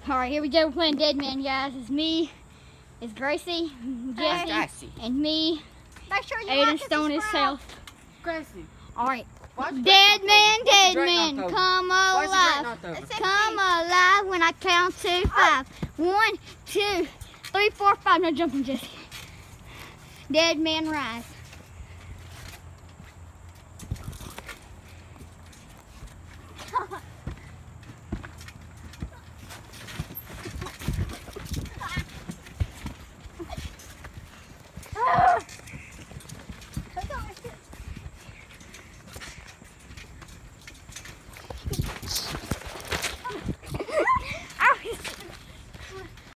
Alright, here we go. We're playing Dead Man, guys. It's me, it's Gracie, Jesse, and me, Make sure you Aiden Stone himself. Gracie. Alright. Dead man, come alive. Come alive when I count to 5. 1, 2, 3, 4, 5. No jumping, Jesse. Dead man rise.